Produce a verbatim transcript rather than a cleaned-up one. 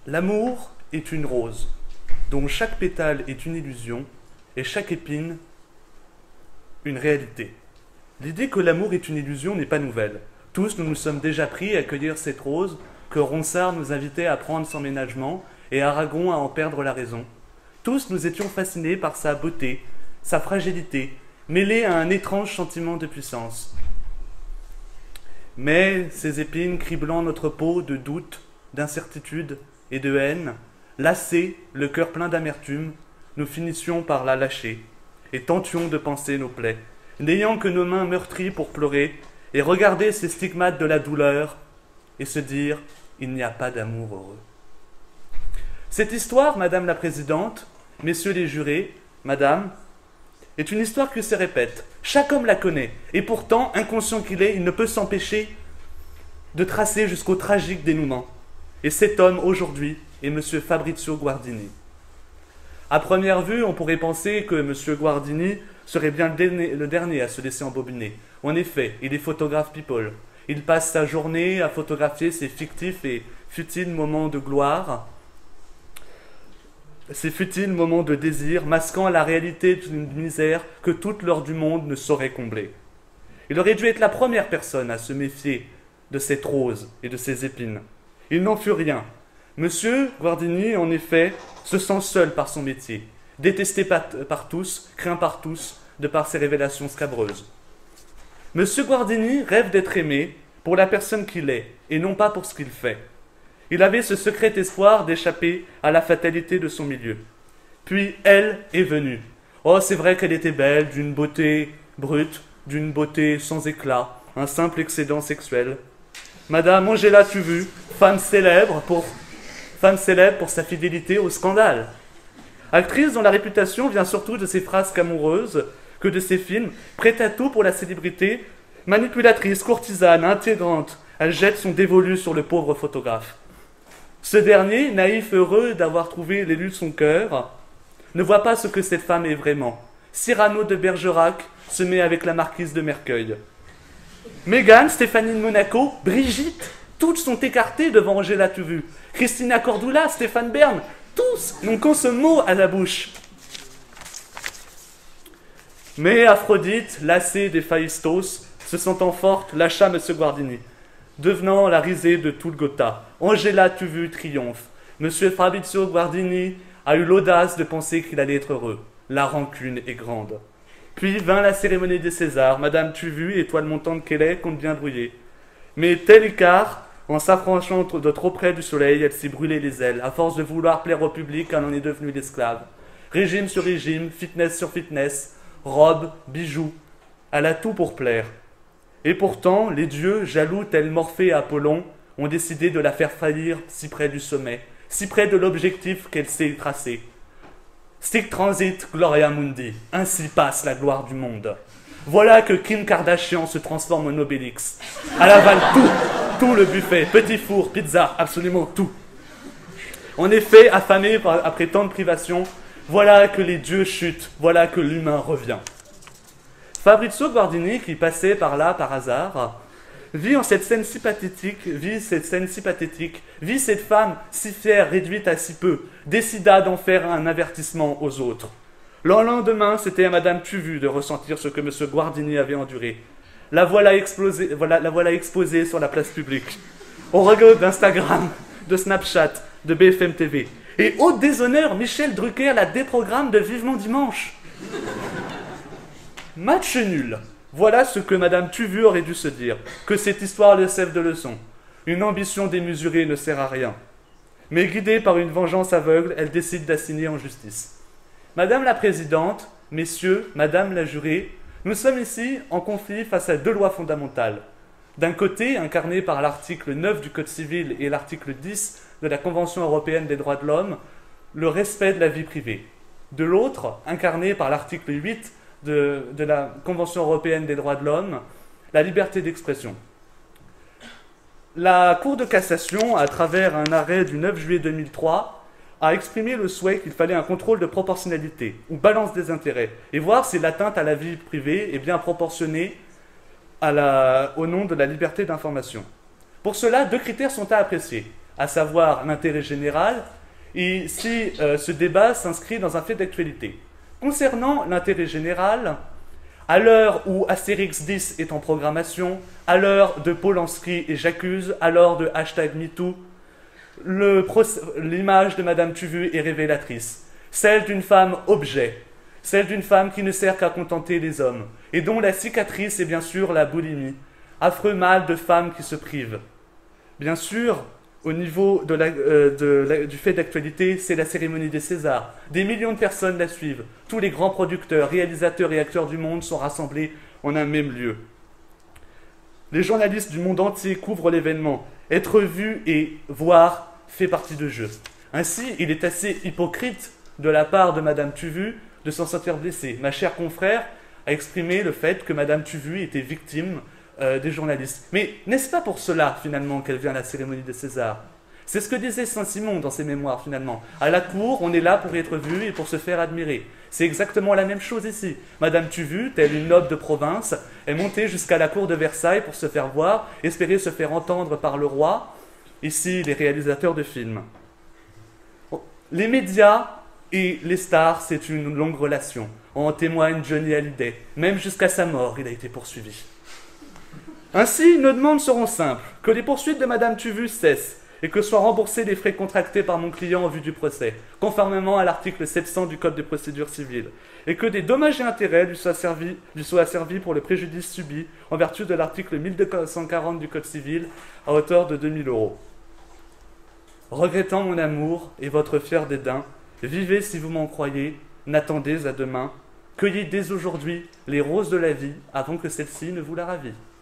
L'amour est une rose, dont chaque pétale est une illusion et chaque épine une réalité. L'idée que l'amour est une illusion n'est pas nouvelle. Tous, nous nous sommes déjà pris à cueillir cette rose que Ronsard nous invitait à prendre sans ménagement et Aragon à en perdre la raison. Tous, nous étions fascinés par sa beauté, sa fragilité, mêlée à un étrange sentiment de puissance. Mais ces épines criblant notre peau de doute, d'incertitude et de haine, lassés, le cœur plein d'amertume, nous finissions par la lâcher et tentions de panser nos plaies, n'ayant que nos mains meurtries pour pleurer et regarder ces stigmates de la douleur et se dire « il n'y a pas d'amour heureux ». Cette histoire, Madame la Présidente, Messieurs les jurés, Madame, est une histoire qui se répète. Chaque homme la connaît, et pourtant, inconscient qu'il est, il ne peut s'empêcher de tracer jusqu'au tragique dénouement. Et cet homme, aujourd'hui, est Monsieur Fabrizio Guardini. À première vue, on pourrait penser que Monsieur Guardini serait bien le dernier, le dernier à se laisser embobiner. En effet, il est photographe people. Il passe sa journée à photographier ses fictifs et futiles moments de gloire, ces futiles moments de désir, masquant la réalité d'une misère que toute l'heure du monde ne saurait combler. Il aurait dû être la première personne à se méfier de cette rose et de ses épines. Il n'en fut rien. Monsieur Guardini, en effet, se sent seul par son métier, détesté par, par tous, craint par tous, de par ses révélations scabreuses. Monsieur Guardini rêve d'être aimé pour la personne qu'il est, et non pas pour ce qu'il fait. Il avait ce secret espoir d'échapper à la fatalité de son milieu. Puis elle est venue. Oh, c'est vrai qu'elle était belle, d'une beauté brute, d'une beauté sans éclat, un simple excédent sexuel. Madame Angela Tuvu, femme célèbre pour, femme célèbre pour sa fidélité au scandale. Actrice dont la réputation vient surtout de ses phrases amoureuses que de ses films, prête à tout pour la célébrité, manipulatrice, courtisane, intégrante, elle jette son dévolu sur le pauvre photographe. Ce dernier, naïf heureux d'avoir trouvé l'élu de son cœur, ne voit pas ce que cette femme est vraiment. Cyrano de Bergerac se met avec la marquise de Merceuil. Mégane, Stéphanie de Monaco, Brigitte, toutes sont écartées devant Angela Tuvu. Christina Cordula, Stéphane Bern, tous n'ont qu'un seul mot à la bouche. Mais Aphrodite, lassée des Phaïstos, se sentant forte, lâcha M. Guardini, devenant la risée de tout le Gotha. Angela Tuvu triomphe. M. Fabrizio Guardini a eu l'audace de penser qu'il allait être heureux. La rancune est grande. Puis vint la cérémonie des Césars. Madame Tuvu, étoile montante qu'elle est, compte bien brouiller. Mais tel écart, en s'approchant de trop près du soleil, elle s'est brûlée les ailes. À force de vouloir plaire au public, elle en est devenue l'esclave. Régime sur régime, fitness sur fitness, robes, bijoux. Elle a tout pour plaire. Et pourtant, les dieux, jaloux tels Morphée et Apollon, ont décidé de la faire faillir si près du sommet, si près de l'objectif qu'elle s'est tracé. Sic transit gloria mundi, ainsi passe la gloire du monde. Voilà que Kim Kardashian se transforme en Obélix. Elle avale tout, tout le buffet, petit four, pizza, absolument tout. En effet, affamée après tant de privations, voilà que les dieux chutent, voilà que l'humain revient. Fabrizio Guardini, qui passait par là par hasard, vit en cette scène si pathétique, vit cette scène si pathétique, vit cette femme si fière, réduite à si peu, décida d'en faire un avertissement aux autres. Le lendemain, c'était à Madame Tuvu de ressentir ce que M. Guardini avait enduré. La voilà, explosée, voilà, la voilà exposée sur la place publique, au regard d'Instagram, de Snapchat, de B F M T V. Et au déshonneur, Michel Drucker la déprogramme de Vivement Dimanche. Match nul. Voilà ce que Madame Tuvu aurait dû se dire, que cette histoire le serve de leçon. Une ambition démesurée ne sert à rien. Mais guidée par une vengeance aveugle, elle décide d'assigner en justice. Madame la Présidente, Messieurs, Madame la Jurée, nous sommes ici en conflit face à deux lois fondamentales. D'un côté, incarnées par l'article neuf du Code civil et l'article dix de la Convention européenne des droits de l'homme, le respect de la vie privée. De l'autre, incarnée par l'article huit de, de la Convention européenne des droits de l'homme, la liberté d'expression. La Cour de cassation, à travers un arrêt du neuf juillet deux mille trois, a exprimé le souhait qu'il fallait un contrôle de proportionnalité, ou balance des intérêts, et voir si l'atteinte à la vie privée est bien proportionnée à la, au nom de la liberté d'information. Pour cela, deux critères sont à apprécier. à savoir l'intérêt général, et si euh, ce débat s'inscrit dans un fait d'actualité. Concernant l'intérêt général, à l'heure où Astérix dix est en programmation, à l'heure de Polanski et J'accuse, à l'heure de hashtag MeToo, l'image de Madame Tuvu est révélatrice. Celle d'une femme objet, celle d'une femme qui ne sert qu'à contenter les hommes, et dont la cicatrice est bien sûr la boulimie, affreux mal de femmes qui se privent. Bien sûr, au niveau de la, euh, de la, du fait d'actualité, c'est la cérémonie des Césars. Des millions de personnes la suivent. Tous les grands producteurs, réalisateurs et acteurs du monde sont rassemblés en un même lieu. Les journalistes du monde entier couvrent l'événement. Être vu et voir fait partie du jeu. Ainsi, il est assez hypocrite de la part de Madame Tuvu de s'en sentir blessée. Ma chère confrère a exprimé le fait que Madame Tuvu était victime euh, des journalistes. Mais n'est-ce pas pour cela, finalement, qu'elle vient à la cérémonie des Césars? C'est ce que disait Saint-Simon dans ses mémoires, finalement. À la cour, on est là pour être vu et pour se faire admirer. C'est exactement la même chose ici. Madame Tuvu, telle une noble de province, est montée jusqu'à la cour de Versailles pour se faire voir, espérer se faire entendre par le roi, ici les réalisateurs de films. Les médias et les stars, c'est une longue relation. En témoigne Johnny Hallyday. Même jusqu'à sa mort, il a été poursuivi. Ainsi, nos demandes seront simples. Que les poursuites de Madame Tuvu cessent et que soient remboursés les frais contractés par mon client en vue du procès, conformément à l'article sept cents du Code de procédure civile, et que des dommages et intérêts lui soient servis, lui soient servis pour le préjudice subi en vertu de l'article mille deux cent quarante du Code civil à hauteur de deux mille euros. Regrettant mon amour et votre fier dédain, vivez si vous m'en croyez, n'attendez à demain, cueillez dès aujourd'hui les roses de la vie avant que celle-ci ne vous la ravie.